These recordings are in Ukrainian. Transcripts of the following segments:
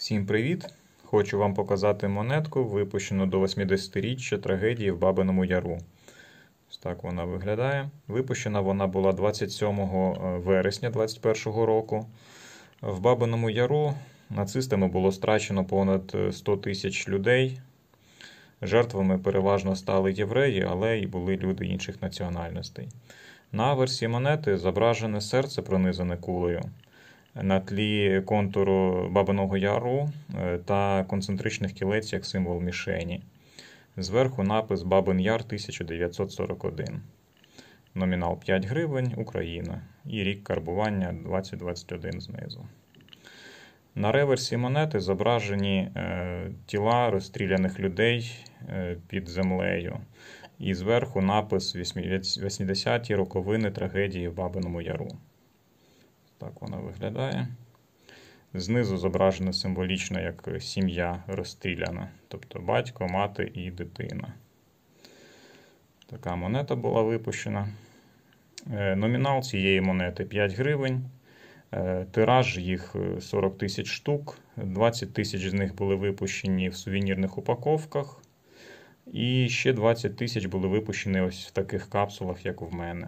Всім привіт! Хочу вам показати монетку, випущену до 80-річчя трагедії в Бабиному Яру. Ось так вона виглядає. Випущена вона була 27 вересня 2021 року. В Бабиному Яру нацистами було страчено понад 100 тисяч людей. Жертвами переважно стали євреї, але й були люди інших національностей. На версії монети зображене серце, пронизане кулею, на тлі контуру Бабиного Яру та концентричних кілець як символ мішені. Зверху напис «Бабин Яр 1941». Номінал 5 гривень, Україна. І рік карбування 2021 знизу. На реверсі монети зображені тіла розстріляних людей під землею. І зверху напис «80-ті роковини трагедії в Бабиному Яру». Так вона виглядає. Знизу зображено символічно як сім'я розстріляна. Тобто батько, мати і дитина. Така монета була випущена. Номінал цієї монети 5 гривень. Тираж їх 40 тисяч штук. 20 тисяч з них були випущені в сувенірних упаковках. І ще 20 тисяч були випущені ось в таких капсулах, як в мене.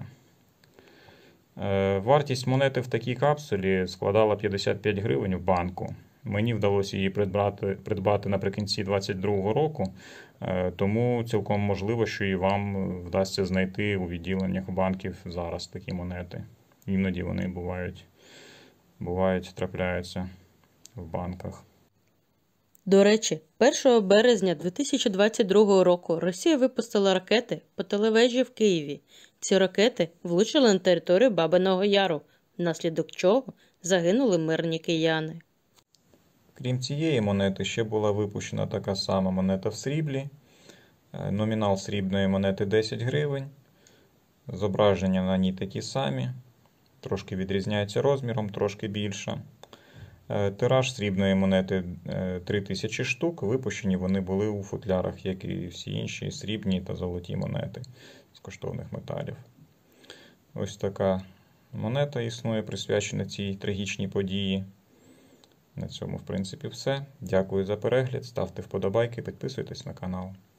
Вартість монети в такій капсулі складала 55 гривень в банку. Мені вдалося її придбати наприкінці 2022 року, тому цілком можливо, що і вам вдасться знайти у відділеннях банків зараз такі монети. Іноді вони трапляються в банках. До речі, 1 березня 2022 року Росія випустила ракети по телевежі в Києві. Ці ракети влучили на територію Бабиного Яру, внаслідок чого загинули мирні кияни. Крім цієї монети, ще була випущена така сама монета в сріблі. Номінал срібної монети 10 гривень. Зображення на ній такі самі. Трошки відрізняється розміром, трошки більше. Тираж срібної монети 3000 штук. Випущені вони були у футлярах, як і всі інші срібні та золоті монети з коштовних металів. Ось така монета існує, присвячена цій трагічній події. На цьому, в принципі, все. Дякую за перегляд. Ставте вподобайки, підписуйтесь на канал.